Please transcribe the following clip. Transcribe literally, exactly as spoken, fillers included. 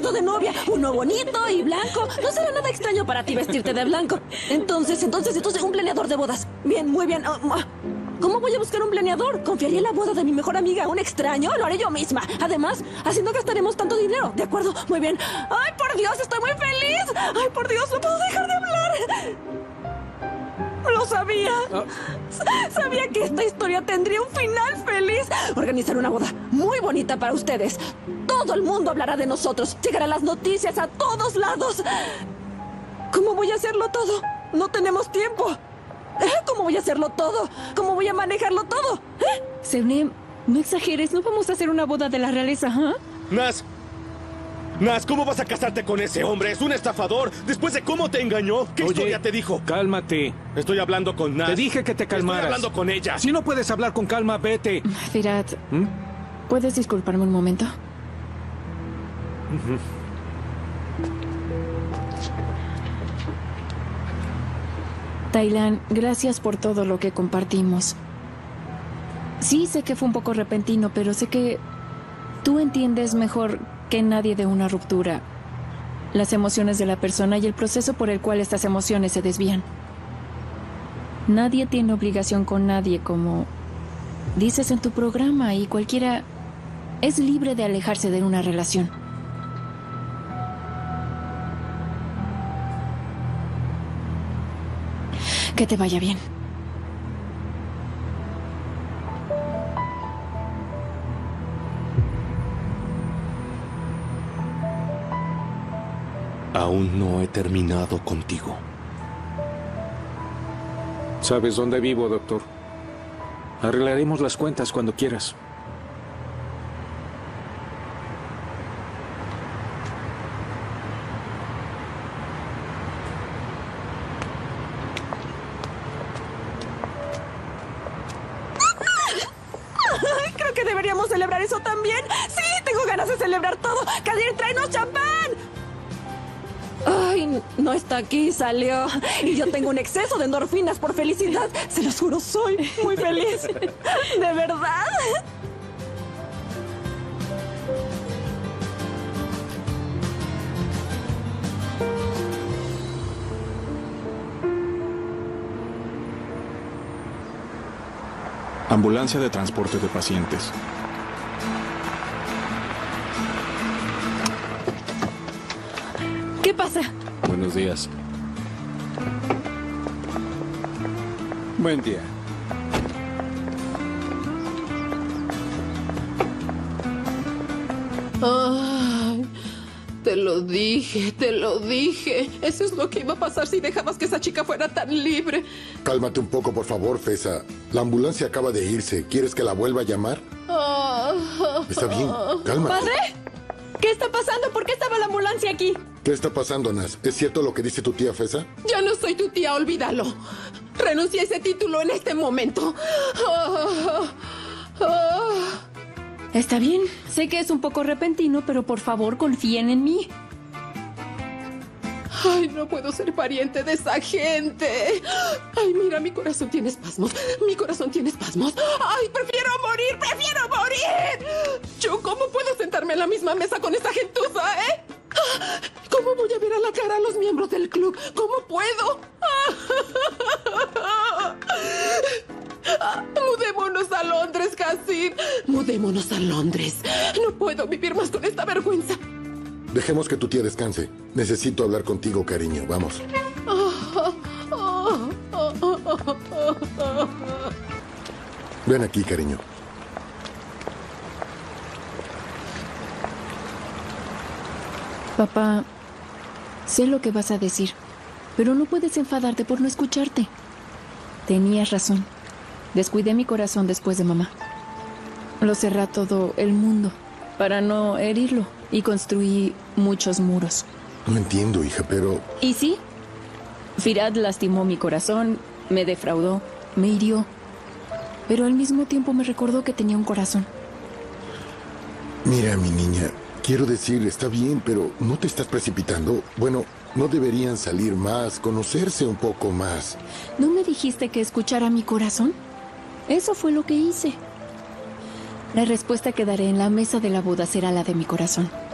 vestido de novia, uno bonito y blanco. No será nada extraño para ti vestirte de blanco. Entonces, entonces, entonces, un planeador de bodas. Bien, muy bien. Oh, oh. ¿Cómo voy a buscar un planeador? ¿Confiaría la boda de mi mejor amiga a un extraño? Lo haré yo misma. Además, así no gastaremos tanto dinero. ¿De acuerdo? Muy bien. ¡Ay, por Dios! ¡Estoy muy feliz! ¡Ay, por Dios! ¡No puedo dejar de hablar! ¡Lo sabía! Oh. Sabía que esta historia tendría un final feliz. Organizar una boda muy bonita para ustedes. Todo el mundo hablará de nosotros. Llegarán las noticias a todos lados. ¿Cómo voy a hacerlo todo? No tenemos tiempo. ¿Cómo voy a hacerlo todo? ¿Cómo voy a manejarlo todo? ¿Eh? Sebnem, no exageres. No vamos a hacer una boda de la realeza, ¿ah? ¿eh? Nas, Nas, ¿cómo vas a casarte con ese hombre? Es un estafador. Después de cómo te engañó. ¿Qué Oye, historia te dijo? Cálmate. Estoy hablando con Nas. Te dije que te calmaras. Estoy hablando con ella. Si no puedes hablar con calma, vete. Firat, ¿Mm? ¿puedes disculparme un momento? Uh-huh. Taylan, gracias por todo lo que compartimos. Sí, sé que fue un poco repentino, pero sé que tú entiendes mejor que nadie de una ruptura las emociones de la persona y el proceso por el cual estas emociones se desvían. Nadie tiene obligación con nadie, como dices en tu programa, y cualquiera es libre de alejarse de una relación. Que te vaya bien. Aún no he terminado contigo. ¿Sabes dónde vivo, doctor? Arreglaremos las cuentas cuando quieras. Creo que deberíamos celebrar eso también. Sí, tengo ganas de celebrar todo. Kadir, tráenos champán. Ay, no está aquí, salió. Y yo tengo un exceso de endorfinas por felicidad. Se los juro, soy muy feliz. ¿De verdad? Ambulancia de transporte de pacientes. ¿Qué pasa? Buenos días. Buen día. Ay, te lo dije, te lo dije. Eso es lo que iba a pasar si dejabas que esa chica fuera tan libre. Cálmate un poco, por favor, Feza. La ambulancia acaba de irse. ¿Quieres que la vuelva a llamar? Está bien, cálmate. ¿Padre? ¿Qué está pasando? ¿Por qué estaba la ambulancia aquí? ¿Qué está pasando, Nas? ¿Es cierto lo que dice tu tía Feza? Ya no soy tu tía, olvídalo. Renuncié a ese título en este momento. Está bien. Sé que es un poco repentino, pero por favor confíen en mí. Ay, no puedo ser pariente de esa gente. Ay, mira, mi corazón tiene espasmos. Mi corazón tiene espasmos. Ay, prefiero morir, prefiero morir. Yo, ¿cómo puedo sentarme en la misma mesa con esa gentuza, eh? ¿Cómo voy a ver a la cara a los miembros del club? ¿Cómo puedo? Mudémonos a Londres, Hasib. Mudémonos a Londres. No puedo vivir más con esta vergüenza. Dejemos que tu tía descanse. Necesito hablar contigo, cariño. Vamos. Ven aquí, cariño. Papá, sé lo que vas a decir, pero no puedes enfadarte por no escucharte. Tenías razón. Descuidé mi corazón después de mamá. Lo cerré a todo el mundo para no herirlo y construí muchos muros. No entiendo, hija, pero... ¿Y sí? Firat lastimó mi corazón, me defraudó, me hirió, pero al mismo tiempo me recordó que tenía un corazón. Mira, mi niña, quiero decir, está bien, pero ¿no te estás precipitando? Bueno, ¿no deberían salir más, conocerse un poco más? ¿No me dijiste que escuchara mi corazón? Eso fue lo que hice. La respuesta que daré en la mesa de la boda será la de mi corazón.